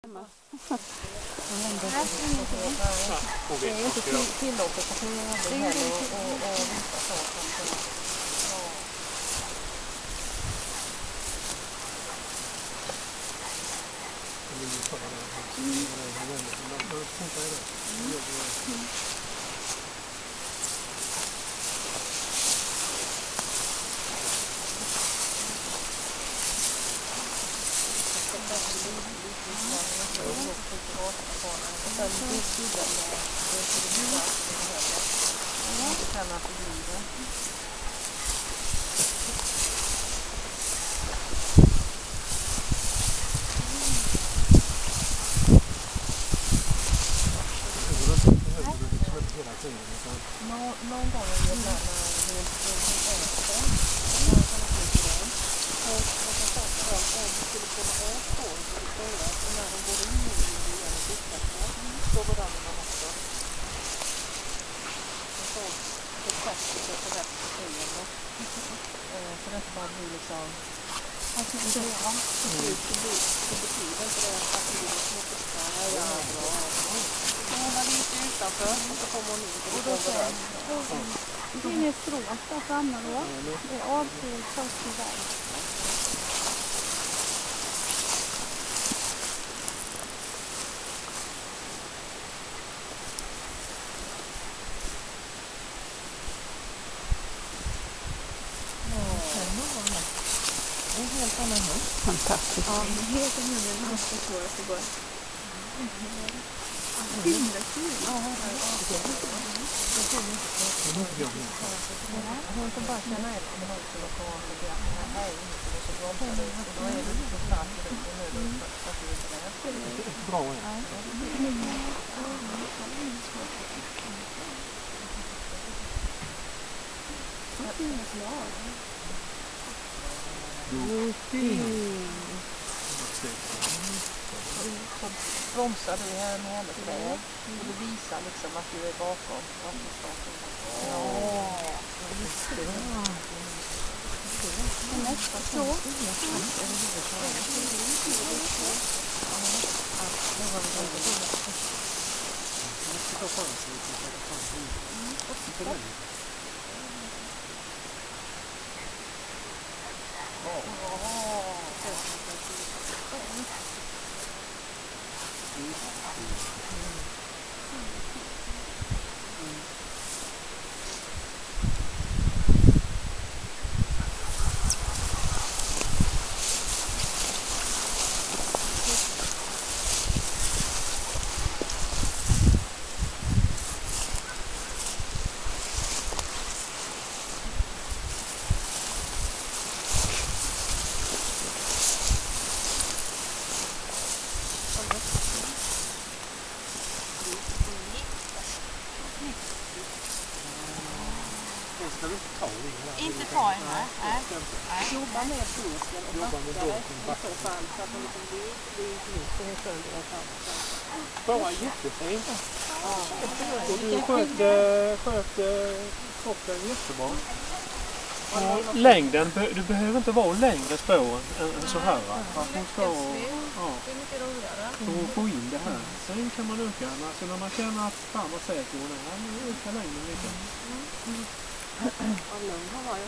Det är inte tillåtet att göra det heller och vissa saker. Någon gång är det när så det bara blir liksom alltså det betyder inte det att det är små hon var lite utanför och så kommer hon in och då säger det är inget stråk där framme då. Det är avstånd först i väg. Det är helt annan hund. Fantastiskt. Ja, det är helt annan hund. Man ska få det går. Hon får bara känna efter det också och komma och säga att det här är inte och så bromsar du och då är det lite starkt i ryggen nu då så att du inte är rädd. Bra, ja. Så bromsar du här med hennes väg och du visar liksom att du är bakom vattenstaten. Ja, just det. Nästan så. Inte ta henne, nej. Jobba med busken och backare i så fall så att de liksom blir inte sönder och fram. Bara jättefint. Och du sköt kroppen jättebra. Och längden, du behöver inte vara längre spår än så här. Hon ska, hon får in det här. Sen kan man öka, alltså när man känner att fan vad säker hon är, öka längden lite.